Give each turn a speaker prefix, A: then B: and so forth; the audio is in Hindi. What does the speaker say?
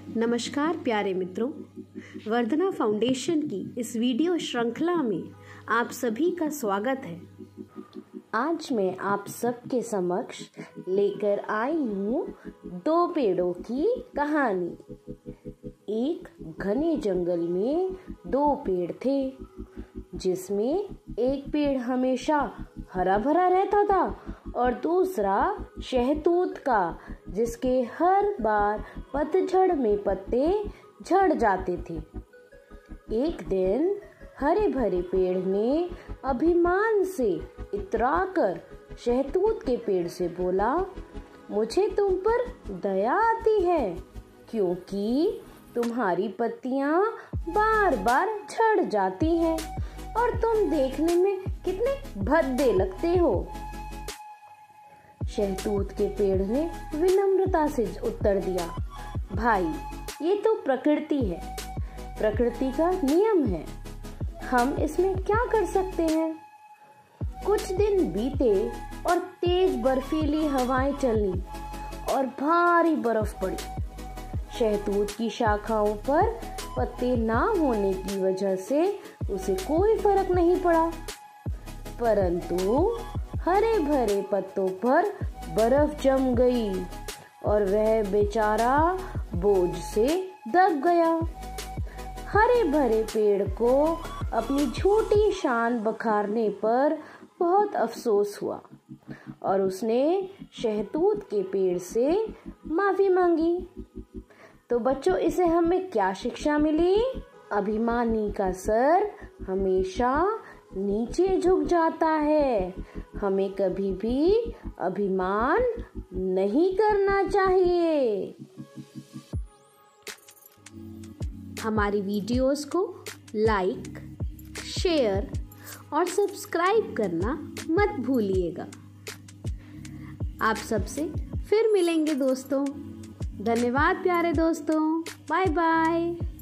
A: नमस्कार प्यारे मित्रों, वर्धना फाउंडेशन की इस वीडियो श्रृंखला में आप सभी का स्वागत है।
B: आज मैं आप सबके समक्ष लेकर आई हूँ दो पेड़ों की कहानी। एक घने जंगल में दो पेड़ थे, जिसमें एक पेड़ हमेशा हरा भरा रहता था और दूसरा शहतूत का, जिसके हर बार पतझड़ में पत्ते झड़ जाते थे। एक दिन हरे भरे पेड़ ने अभिमान से इतराकर शहतूत के पेड़ से बोला, मुझे तुम पर दया आती है, क्योंकि तुम्हारी पत्तियां बार बार झड़ जाती हैं और तुम देखने में कितने भद्दे लगते हो। शहतूत के पेड़ ने विनम्रता से उत्तर दिया, भाई, ये तो प्रकृति है, प्रकृति का नियम है, हम इसमें क्या कर सकते हैं। कुछ दिन बीते और तेज बर्फीली हवाएं चली और भारी बर्फ पड़ी। शहतूत की शाखाओं पर पत्ते ना होने की वजह से उसे कोई फर्क नहीं पड़ा, परंतु हरे भरे पत्तों पर बर्फ जम गई और वह बेचारा बोझ से दब गया। हरे भरे पेड़ को अपनी झूठी शान बखारने पर बहुत अफसोस हुआ और उसने शहतूत के पेड़ से माफी मांगी। तो बच्चों, इसे हमें क्या शिक्षा मिली? अभिमानी का सर हमेशा नीचे झुक जाता है। हमें कभी भी अभिमान नहीं करना चाहिए।
A: हमारी वीडियोस को लाइक, शेयर और सब्सक्राइब करना मत भूलिएगा। आप सबसे फिर मिलेंगे दोस्तों। धन्यवाद प्यारे दोस्तों। Bye bye.